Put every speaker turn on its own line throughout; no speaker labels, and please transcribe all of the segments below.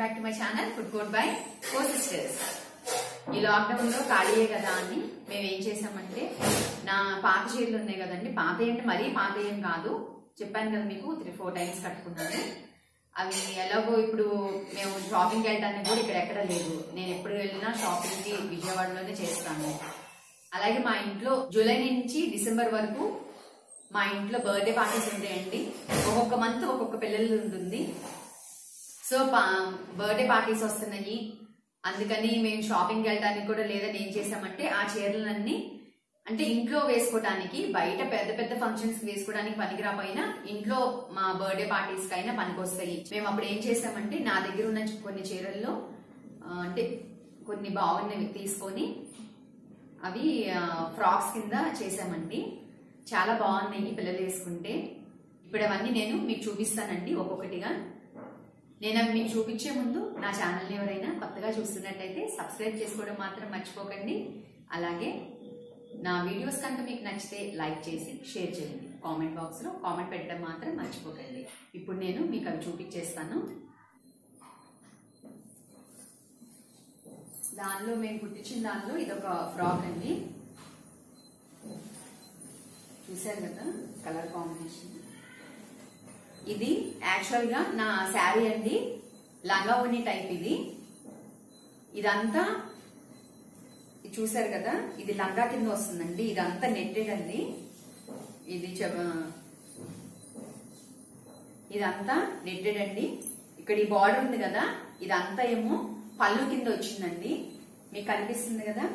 Back to my channel food court by co sisters. ఈ lockdown లో ఖాళీయే కదా అని మేము ఏం చేసామంటే, నా పాత చీరలు ఉన్నాయి కదండి, పాత అంటే మరీ పాత ఏం కాదు, చెప్పాను కదా మీకు 3-4 టైమ్స్ కట్టుకున్నాను. అవి ఎలాగో ఇప్పుడు మేము షాపింగ్కి వెళ్ళడానికి కూడా ఇక్కడ ఎక్కడ లేదు. నేను ఎప్పుడు వెళ్ళినా షాపింగ్ కి విజయవాడలోనే చేస్తాను. అలాగే మా ఇంట్లో జూలై నుంచి డిసెంబర్ వరకు మా ఇంట్లో బర్త్డే పార్టీస్ ఉంటాయండి. ఒక్కొక్క మంత్ ఒక్కొక్క పిల్లలు ఉంటుంది. సో బర్త్డే పార్టీస్ వస్తున్నాయి, అందుకని మేము షాపింగ్కి వెళ్ళడానికి కూడా లేదని ఏం చేసామంటే, ఆ చీరలన్నీ అంటే ఇంట్లో వేసుకోవడానికి, బయట పెద్ద పెద్ద ఫంక్షన్స్ వేసుకోవడానికి పనికిరాపోయినా ఇంట్లో మా బర్త్డే పార్టీస్ కైనా పనికొస్తాయి. మేము అప్పుడు ఏం చేసామంటే, నా దగ్గర ఉన్న కొన్ని చీరల్లో అంటే కొన్ని బాగున్నవి తీసుకొని అవి ఫ్రాక్స్ కింద చేసామండి. చాలా బాగున్నాయి పిల్లలు వేసుకుంటే. ఇప్పుడు అవన్నీ నేను మీకు చూపిస్తానండి ఒక్కొక్కటిగా. నేను అవి మీకు చూపించే ముందు నా ఛానల్ని ఎవరైనా కొత్తగా చూస్తున్నట్టయితే సబ్స్క్రైబ్ చేసుకోవడం మాత్రం మర్చిపోకండి. అలాగే నా వీడియోస్ కనుక మీకు నచ్చితే లైక్ చేసి షేర్ చేయండి. కామెంట్ బాక్స్లో కామెంట్ పెట్టడం మాత్రం మర్చిపోకండి. ఇప్పుడు నేను మీకు అవి చూపించేస్తాను. దానిలో మేము కుట్టించిన దానిలో ఇదొక ఫ్రాక్ అండి, చూసారు కదా కలర్ కాంబినేషన్. ఇది యాక్చువల్ గా నా శారీ అండి, లంగా ఓణి టైప్. ఇదంతా చూసారు కదా, ఇది లంగా కింద వస్తుందండి. ఇదంతా నెట్టెడ్ అండి. ఇదంతా నెట్టెడ్ అండి. ఇక్కడ ఈ బార్డర్ ఉంది కదా, ఇదంతా ఏమో పళ్ళు కింద వచ్చిందండి. మీకు కనిపిస్తుంది కదా,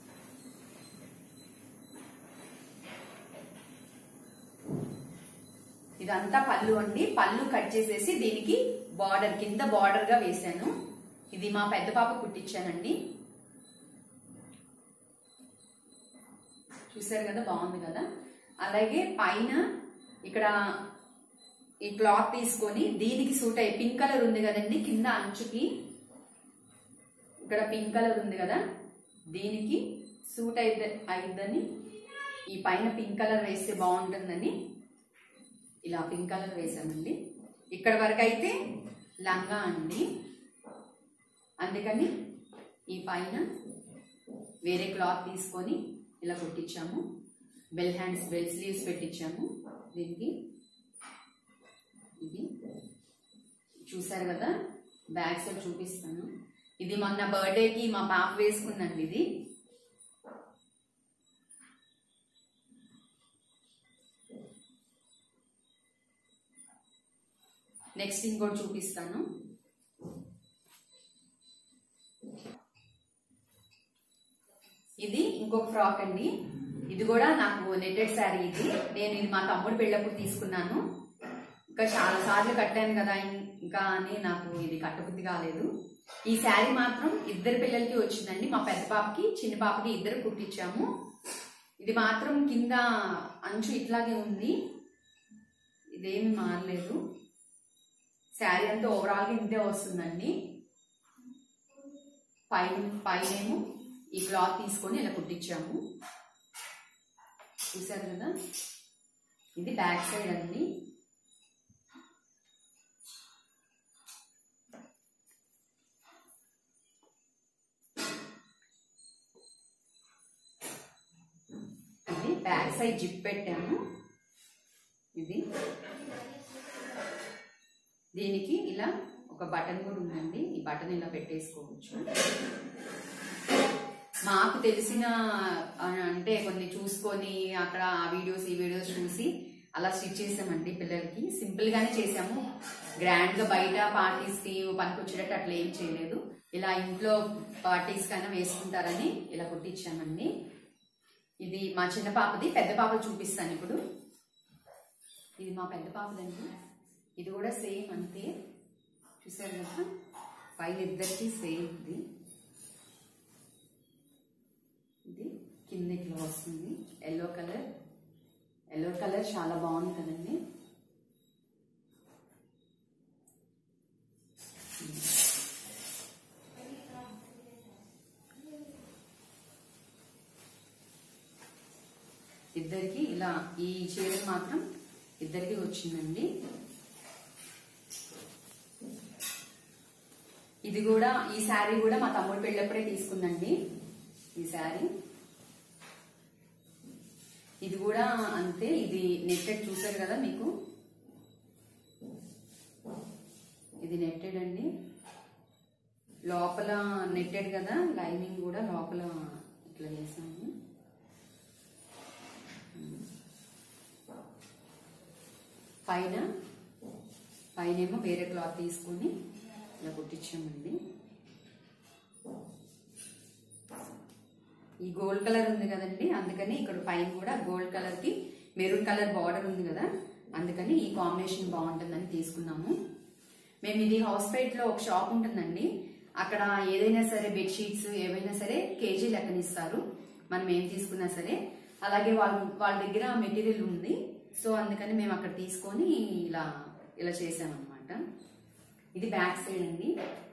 ఇదంతా పళ్ళు అండి. పళ్ళు కట్ చేసేసి దీనికి బార్డర్ కింద బార్డర్ గా వేసాను. ఇది మా పెద్ద పాప కుట్టించానండి. చూసారు కదా, బాగుంది కదా. అలాగే పైన ఇక్కడ ఈ క్లాత్ తీసుకొని దీనికి సూట్ అయ్యి పింక్ కలర్ ఉంది కదండి, కింద అంచుకి ఇక్కడ పింక్ కలర్ ఉంది కదా, దీనికి సూట్ అయిద్దని ఈ పైన పింక్ కలర్ వేస్తే బాగుంటుందని ఇలా పింక్ కలర్ వేసామండి. ఇక్కడ వరకు అయితే లంగా అండి, అందుకని ఈ పైన వేరే క్లాత్ తీసుకొని ఇలా కుట్టించాము. బెల్ హ్యాండ్స్, బెల్ స్లీవ్స్ పెట్టించాము దీనికి. ఇది చూసారు కదా, బ్యాక్ సైడ్ చూపిస్తాను. ఇది మొన్న బర్త్డేకి మా పాప వేసుకుందండి. ఇది నెక్స్ట్ ఇంకోటి చూపిస్తాను. ఇది ఇంకొక ఫ్రాక్ అండి. ఇది కూడా నాకు నెట్టెడ్ శారీ. ఇది మా తమ్ముడు పెళ్ళప్పుడు తీసుకున్నాను. ఇంకా చాలా సార్లు కట్టాను కదా ఇంకా అని నాకు ఇది కట్టబుద్ధి కాలేదు. ఈ శారీ మాత్రం ఇద్దరు పిల్లలకి వచ్చిందండి. మా పెద్ద పాపకి, చిన్న పాపకి ఇద్దరు కుట్టించాము. ఇది మాత్రం కింద అంచు ఇట్లాగే ఉంది, ఇదేమి మారలేదు. శారీ అంతా ఓవరాల్ గా ఇంతే వస్తుందండి. పైనేమో ఈ క్లాత్ తీసుకొని ఇలా కుట్టించాము. చూసారు కదా, ఇది బ్యాక్ సైడ్ అండి. ఇది బ్యాక్ సైడ్ జిప్ పెట్టాము. ఇది దీనికి ఇలా ఒక బటన్ కూడా ఉందండి. ఈ బటన్ ఇలా పెట్టేసుకోవచ్చు. మాకు తెలిసిన అంటే కొన్ని చూసుకొని అక్కడ ఆ వీడియోస్ ఈ వీడియోస్ చూసి అలా స్టిచ్ చేసామండి పిల్లలకి. సింపుల్ గానే చేసాము, గ్రాండ్ గా బయట పార్టీస్ కి పనికొచ్చేటట్టు అట్లా ఏం చేయలేదు. ఇలా ఇంట్లో పార్టీస్ కన్నా వేసుకుంటారని ఇలా కుట్టించామండి. ఇది మా చిన్న పాపది. పెద్ద పాప చూపిస్తాను ఇప్పుడు. ఇది మా పెద్ద పాపదండి. ఇది కూడా సేమ్ అంతే, చూసారు కదా, పైన ఇద్దరికి సేమ్. ఇది కింద ఇట్లా వస్తుంది. ఎల్లో కలర్ చాలా బాగుంది కదండి. ఇద్దరికి ఇలా ఈ చీర మాత్రం ఇద్దరికి వచ్చిందండి. ఇది కూడా, ఈ శారీ కూడా మా తమ్ముడు పెళ్ళప్పుడే తీసుకుందండి ఈ శారీ. ఇది కూడా అంతే, ఇది నెట్టెడ్ చూసారు కదా మీకు, ఇది నెట్టెడ్ అండి. లోపల నెట్టెడ్ కదా, లైనింగ్ కూడా లోపల ఇట్లా వేసాము. పైనేమో వేరే క్లాత్ తీసుకొని ఇలా కుట్టించామండి. ఈ గోల్డ్ కలర్ ఉంది కదండి, అందుకని ఇక్కడ పైన కూడా గోల్డ్ కలర్ కి మెరూన్ కలర్ బార్డర్ ఉంది కదా, అందుకని ఈ కాంబినేషన్ బాగుంటుందని తీసుకున్నాము. మేము ఇది హౌస్పేట్ లో ఒక షాప్ ఉంటుందండి, అక్కడ ఏదైనా సరే బెడ్షీట్స్ ఏవైనా సరే కేజీ లెక్కనిస్తారు మనం ఏం తీసుకున్నా సరే. అలాగే వాళ్ళ దగ్గర మెటీరియల్ ఉంది, సో అందుకని మేము అక్కడ తీసుకొని ఇలా చేసామన్నమాట. ఇది బ్యాక్ సైడ్ అండి.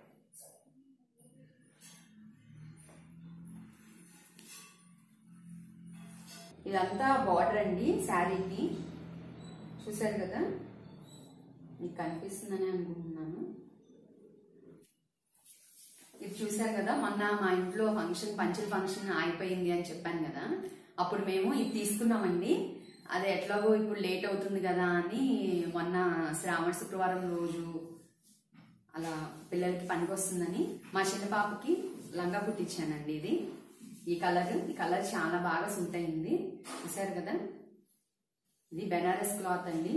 ఇదంతా బార్డర్ అండి శారీకి, చూసారు కదా, మీకు కనిపిస్తుందని అనుకుంటున్నాను. ఇది చూసారు కదా, మొన్న మా ఇంట్లో పంచల ఫంక్షన్ అయిపోయింది అని చెప్పాను కదా, అప్పుడు మేము ఇది తీసుకున్నామండి. అది ఎట్లాగో ఇప్పుడు లేట్ అవుతుంది కదా అని మొన్న శ్రావణ శుక్రవారం రోజు అలా పిల్లలకి పనికి వస్తుందని మా చిన్న పాపకి లంగా కుట్టించానండి. ఈ కలర్ చాలా బాగా సూట్ అయింది, చూసారు కదా. ఇది బెనారస్ క్లాత్ అండి.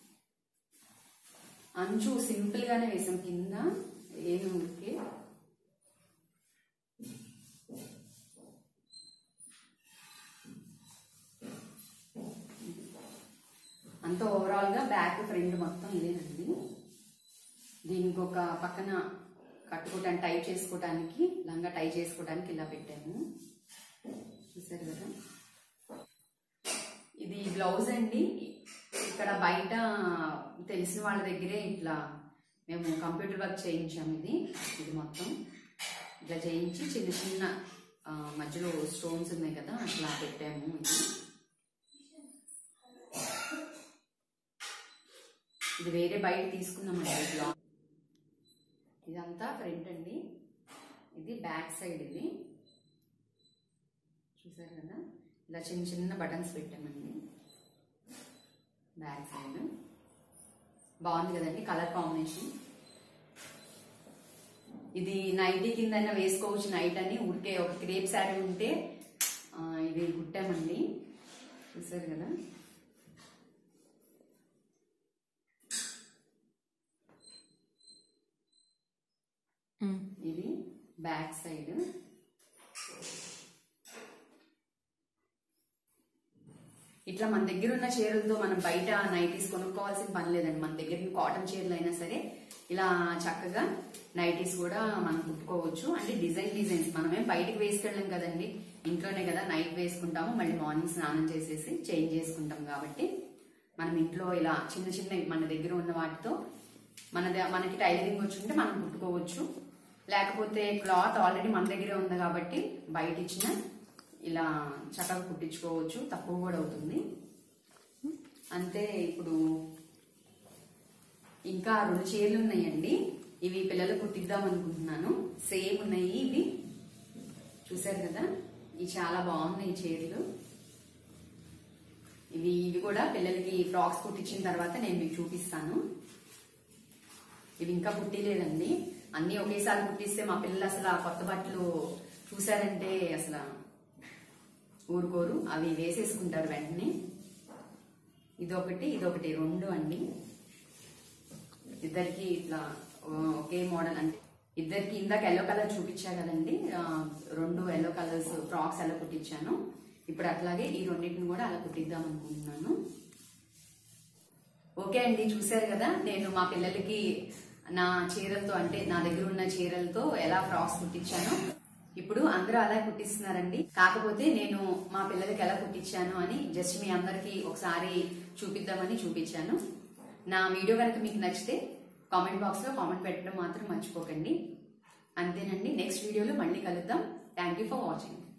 అంచు సింపుల్ గానే వేసాం, కింద ఏమి ఊరికే అంత ఓవరాల్ గా బ్యాక్ ఫ్రంట్ మొత్తం ఇదేనండి. దీనికి ఒక పక్కన కట్టుకోవడానికి టై చేసుకోవడానికి, లంగా టై చేసుకోవడానికి ఇలా పెట్టాము, చూసారు కదా. ఇది బ్లౌజ్ అండి. ఇక్కడ బయట తెలిసిన వాళ్ళ దగ్గరే ఇట్లా మేము కంప్యూటర్ వర్క్ చేయించాము. ఇది మొత్తం ఇట్లా చేయించి చిన్న చిన్న మధ్యలో స్టోన్స్ ఉన్నాయి కదా అట్లా పెట్టాము. ఇది వేరే బయట తీసుకున్నామండి బ్లౌజ్. ఇదంతా ఫ్రంట్ అండి, ఇది బ్యాక్ సైడ్. ఇది చూసారు కదా, ఇలా చిన్న చిన్న బటన్స్ పెట్టామండి బ్యాక్ సైడ్. బాగుంది కదండి కలర్ కాంబినేషన్. ఇది నైటీ కింద వేసుకోవచ్చు నైట్ అని, ఊరికే ఒక క్రేప్ శారీ ఉంటే ఇది కుట్టామండి, చూసారు కదా. ఇది బ్యాక్ సైడ్. ఇట్లా మన దగ్గర ఉన్న చీరలతో మనం బయట నైటీస్ కొనుక్కోవాల్సిన పని లేదండి. మన దగ్గర కాటన్ చీరలు అయినా సరే ఇలా చక్కగా నైటీస్ కూడా మనం కుట్టుకోవచ్చు. అంటే డిజైన్స్ మనమేం బయటకు వేసుకెళ్ళాం కదండి, ఇంట్లోనే కదా నైట్ వేసుకుంటాము, మళ్ళీ మార్నింగ్ స్నానం చేసేసి చేంజ్ చేసుకుంటాం. కాబట్టి మనం ఇంట్లో ఇలా చిన్న చిన్న మన దగ్గర ఉన్న వాటితో మనకి టైలరింగ్ వచ్చుంటే మనం కుట్టుకోవచ్చు. లేకపోతే క్లాత్ ఆల్రెడీ మన దగ్గరే ఉంది కాబట్టి బయట ఇచ్చిన ఇలా చక్కగా కుట్టించుకోవచ్చు, తక్కువ కూడా అవుతుంది అంతే. ఇప్పుడు ఇంకా 2 చీరలు ఉన్నాయండి, ఇవి పిల్లలు కుట్టిద్దాం అనుకుంటున్నాను. సేమ్ ఉన్నాయి ఇవి, చూసారు కదా. ఇవి చాలా బాగున్నాయి చీరలు. ఇవి కూడా పిల్లలకి ఫ్రాక్స్ కుట్టించిన తర్వాత నేను మీకు చూపిస్తాను. ఇవి ఇంకా కుట్టిలేదండి, అన్ని ఒకేసారి కుట్టిస్తే మా పిల్లలు అసలు ఆ కొత్త బట్టలు చూసారంటే అసలు ఊరుకోరు, అవి వేసేసుకుంటారు వెంటనే. ఇదొకటి 2 అండి. ఇద్దరికి ఇట్లా ఒకే మోడల్, అంటే ఇద్దరికి ఇందాక ఎల్లో కలర్ చూపించా కదండి, 2 ఎల్లో కలర్స్ ఫ్రాక్స్ ఎలా కుట్టించాను. ఇప్పుడు అట్లాగే ఈ రెండింటిని కూడా అలా కుట్టిద్దాం అనుకుంటున్నాను. ఓకే అండి, చూసారు కదా నేను మా పిల్లలకి నా చీరలతో, అంటే నా దగ్గర ఉన్న చీరలతో ఎలా ఫ్రాక్స్ కుట్టించాను. ఇప్పుడు అందరూ అలా కుట్టిస్తున్నారండి, కాకపోతే నేను మా పిల్లలకి ఎలా కుట్టించాను అని జస్ట్ మీ అందరికి ఒకసారి చూపిద్దామని చూపించాను. నా వీడియో కనుక మీకు నచ్చితే కామెంట్ బాక్స్ లో కామెంట్ పెట్టడం మాత్రం మర్చిపోకండి. అంతేనండి, నెక్స్ట్ వీడియోలో మళ్ళీ కలుద్దాం. Thank you for watching.